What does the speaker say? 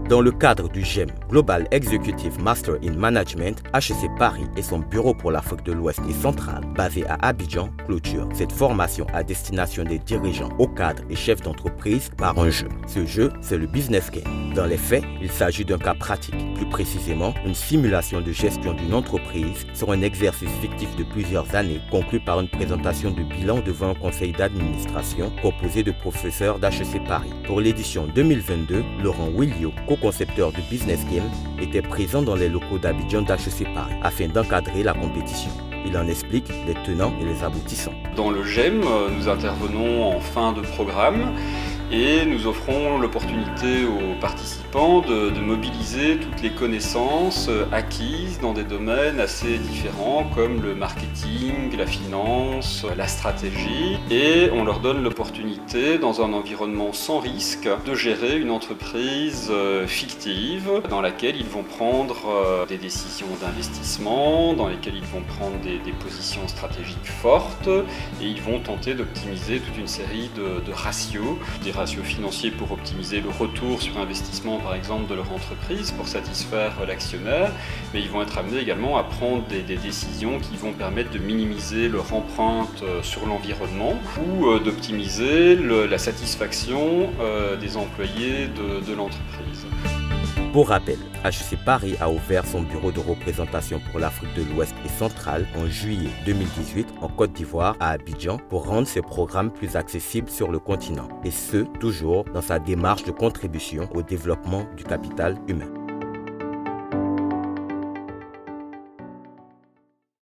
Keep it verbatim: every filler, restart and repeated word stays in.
Dans le cadre du G E M, Global Executive Master in Management, H E C Paris et son bureau pour l'Afrique de l'Ouest et centrale, basé à Abidjan, clôture cette formation à destination des dirigeants, hauts cadres et chefs d'entreprise par un jeu. Ce jeu, c'est le Business Game. Dans les faits, il s'agit d'un cas pratique, plus précisément une simulation de gestion d'une entreprise sur un exercice fictif de plusieurs années, conclu par une présentation de bilan devant un conseil d'administration composé de professeurs d'H E C Paris. Pour l'édition deux mille vingt-deux, Laurent Willio, co-concepteur du Business Game, était présent dans les locaux d'Abidjan d'H E C Paris afin d'encadrer la compétition. Il en explique les tenants et les aboutissants. Dans le G E M, nous intervenons en fin de programme et nous offrons l'opportunité aux participants de, de mobiliser toutes les connaissances acquises dans des domaines assez différents comme le marketing, la finance, la stratégie, et on leur donne l'opportunité dans un environnement sans risque de gérer une entreprise fictive dans laquelle ils vont prendre des décisions d'investissement, dans lesquelles ils vont prendre des, des positions stratégiques fortes et ils vont tenter d'optimiser toute une série de, de ratios, des ratios financiers pour optimiser le retour sur investissement par exemple de leur entreprise pour satisfaire l'actionnaire, mais ils vont être amenés également à prendre des, des décisions qui vont permettre de minimiser leur empreinte sur l'environnement ou d'optimiser la satisfaction des employés de, de l'entreprise. Pour rappel, H E C Paris a ouvert son bureau de représentation pour l'Afrique de l'Ouest et centrale en juillet deux mille dix-huit en Côte d'Ivoire à Abidjan pour rendre ses programmes plus accessibles sur le continent, et ce, toujours dans sa démarche de contribution au développement du capital humain.